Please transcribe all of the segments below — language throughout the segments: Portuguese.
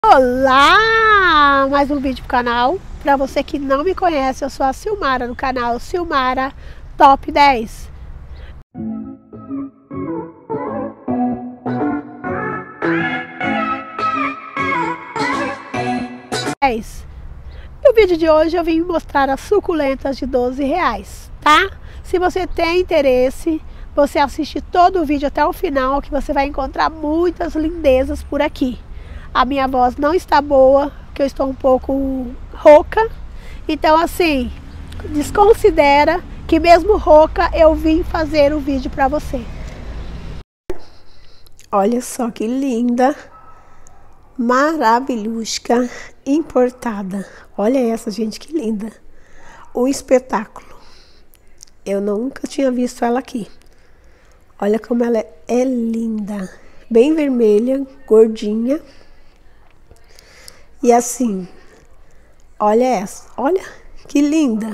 Olá! Mais um vídeo pro canal. Para você que não me conhece, eu sou a Silmara do canal Silmara Top 10. No vídeo de hoje eu vim mostrar as suculentas de R$12, tá? Se você tem interesse, você assiste todo o vídeo até o final, que você vai encontrar muitas lindezas por aqui. A minha voz não está boa, porque eu estou um pouco rouca. Então, assim, desconsidera que mesmo rouca eu vim fazer o vídeo para você. Olha só que linda, maravilhusca, importada. Olha essa, gente, que linda. Um espetáculo. Eu nunca tinha visto ela aqui. Olha como ela é linda. Bem vermelha, gordinha. E assim, olha essa, olha que linda.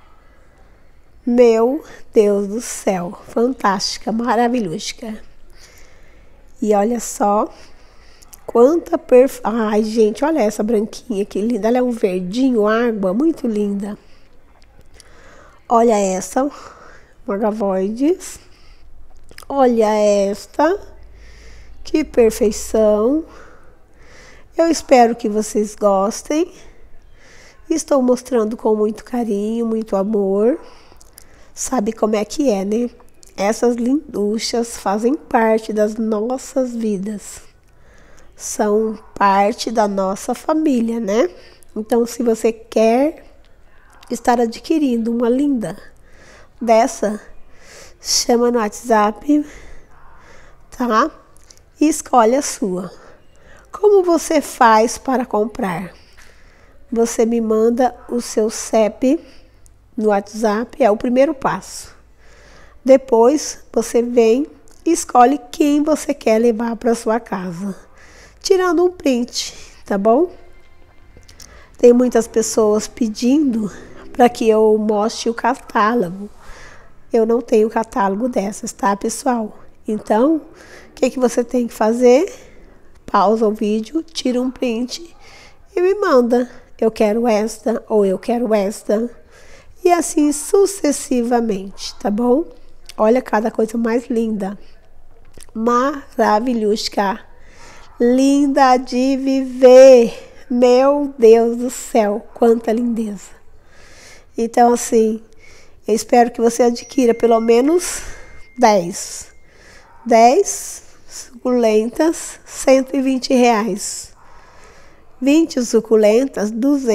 Meu Deus do céu, fantástica, maravilhosa. E olha só quanta Ai, gente, olha essa branquinha, que linda. Ela é um verdinho, água, muito linda. Olha essa, Magavoides. Olha esta, que perfeição. Eu espero que vocês gostem. Estou mostrando com muito carinho, muito amor. Sabe como é que é, né? Essas linduchas fazem parte das nossas vidas. São parte da nossa família, né? Então, se você quer estar adquirindo uma linda dessa, chama no WhatsApp, tá? E escolhe a sua. Como você faz para comprar? Você me manda o seu CEP no WhatsApp, é o primeiro passo. Depois você vem e escolhe quem você quer levar para sua casa, tirando um print, tá bom? Tem muitas pessoas pedindo para que eu mostre o catálogo. Eu não tenho catálogo dessas, tá, pessoal? Então, o que você tem que fazer? Pausa o vídeo, tira um print e me manda. Eu quero esta ou eu quero esta. E assim sucessivamente, tá bom? Olha cada coisa mais linda. Maravilhosa. Linda de viver. Meu Deus do céu, quanta lindeza. Então, assim, eu espero que você adquira pelo menos 10. 10 suculentas, R$120. 20 suculentas,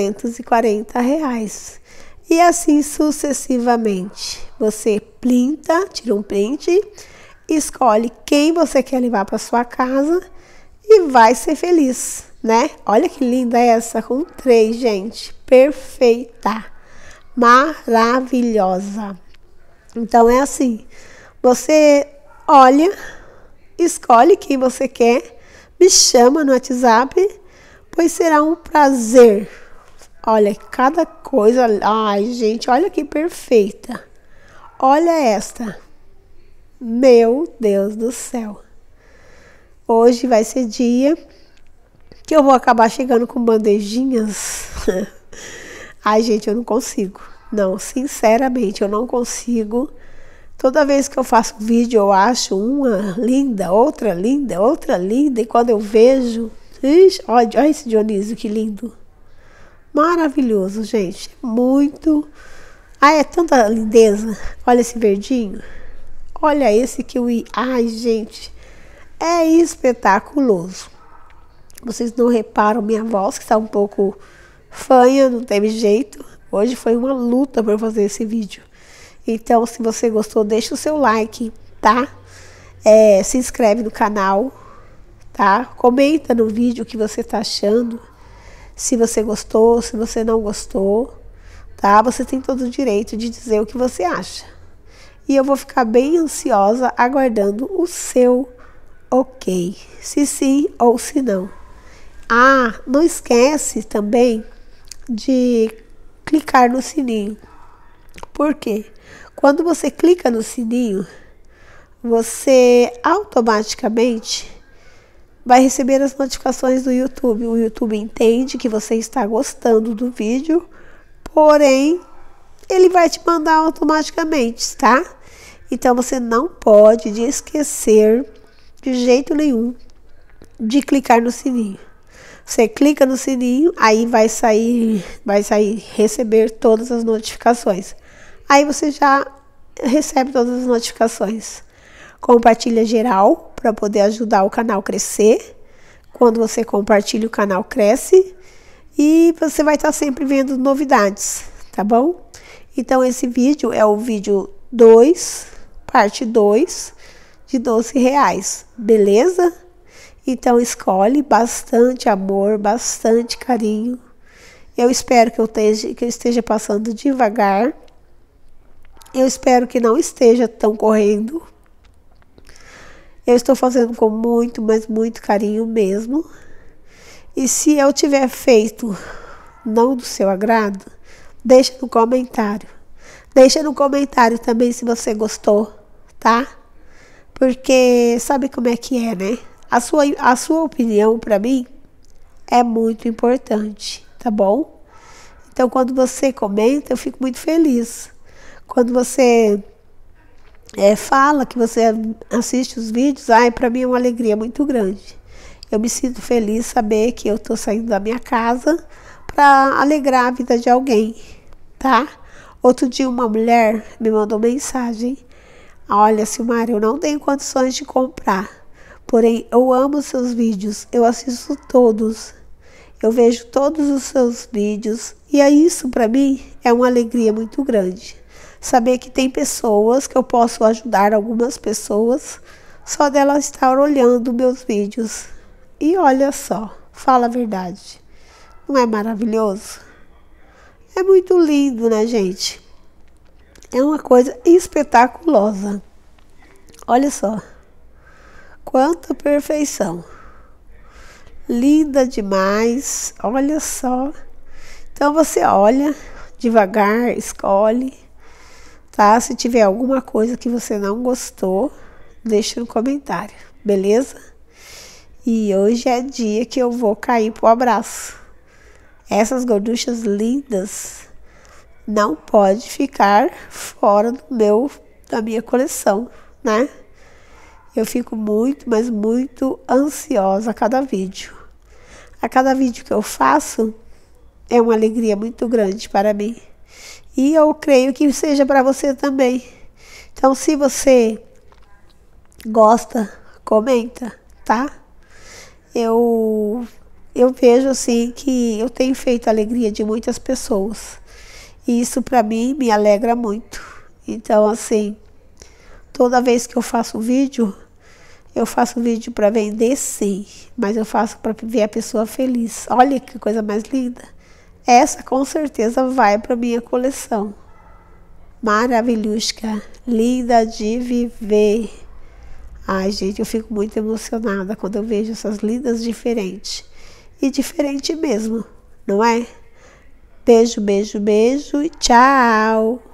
R$240. E assim sucessivamente. Você printa, tira um print, escolhe quem você quer levar para sua casa e vai ser feliz, né? Olha que linda essa, com 3, gente. Perfeita. Maravilhosa. Então é assim, você olha, escolhe quem você quer, me chama no WhatsApp, pois será um prazer. Olha, cada coisa. Ai, gente, olha que perfeita. Olha esta. Meu Deus do céu. Hoje vai ser dia que eu vou acabar chegando com bandejinhas. Ai, gente, eu não consigo. Não, sinceramente, eu não consigo. Toda vez que eu faço vídeo, eu acho uma linda, outra linda, outra linda. E quando eu vejo... Ixi, olha esse Dionísio, que lindo. Maravilhoso, gente. Muito... Ah, é tanta lindeza. Olha esse verdinho. Olha esse kiwi. Ai, gente. É espetaculoso. Vocês não reparam minha voz, que está um pouco fanha, não teve jeito. Hoje foi uma luta para fazer esse vídeo. Então, se você gostou, deixa o seu like, tá? Se inscreve no canal, tá? Comenta no vídeo o que você tá achando. Se você gostou, se você não gostou, tá? Você tem todo o direito de dizer o que você acha. E eu vou ficar bem ansiosa aguardando o seu ok. Se sim ou se não. Ah, não esquece também de clicar no sininho. Por quê? Quando você clica no sininho, você automaticamente vai receber as notificações do YouTube. O YouTube entende que você está gostando do vídeo, porém, ele vai te mandar automaticamente, tá? Então, você não pode esquecer de jeito nenhum de clicar no sininho. Você clica no sininho, aí vai sair receber todas as notificações. Aí você já recebe todas as notificações. Compartilha geral para poder ajudar o canal a crescer. Quando você compartilha, o canal cresce e você vai estar sempre vendo novidades, tá bom? Então, esse vídeo é o vídeo 2, parte 2 de R$12, beleza? Então, escolhe bastante amor, bastante carinho. Eu espero que eu esteja passando devagar. Eu espero que não esteja tão correndo. Eu estou fazendo com muito, mas muito carinho mesmo. E se eu tiver feito não do seu agrado, deixa no comentário. Deixa no comentário também se você gostou, tá? Porque sabe como é que é, né? A sua opinião para mim é muito importante, tá bom? Então, quando você comenta, eu fico muito feliz. Quando você fala que você assiste os vídeos, para mim é uma alegria muito grande. Eu me sinto feliz saber que eu estou saindo da minha casa para alegrar a vida de alguém, tá? Outro dia uma mulher me mandou mensagem. Olha, Silmara, eu não tenho condições de comprar, porém eu amo os seus vídeos, eu assisto todos, eu vejo todos os seus vídeos e isso para mim é uma alegria muito grande. Saber que tem pessoas que eu posso ajudar, algumas pessoas, só delas estar olhando meus vídeos. E olha só, fala a verdade, não é maravilhoso? É muito lindo, né, gente? É uma coisa espetaculosa. Olha só. Quanta perfeição. Linda demais. Olha só. Então você olha devagar, escolhe, tá? Se tiver alguma coisa que você não gostou, deixa no comentário, beleza? E hoje é dia que eu vou cair pro abraço. Essas gorduchas lindas não pode ficar fora da minha coleção, né? Eu fico muito, mas muito ansiosa a cada vídeo. A cada vídeo que eu faço é uma alegria muito grande para mim. E eu creio que seja para você também. Então, se você gosta, comenta, tá? Eu vejo assim que eu tenho feito a alegria de muitas pessoas. E isso para mim me alegra muito. Então, assim, toda vez que eu faço vídeo para vender, sim. Mas eu faço para ver a pessoa feliz. Olha que coisa mais linda. Essa com certeza vai para minha coleção. Maravilhusca. Linda de viver. Ai, gente, eu fico muito emocionada quando eu vejo essas lindas diferentes. E diferente mesmo, não é? Beijo, beijo, beijo e tchau!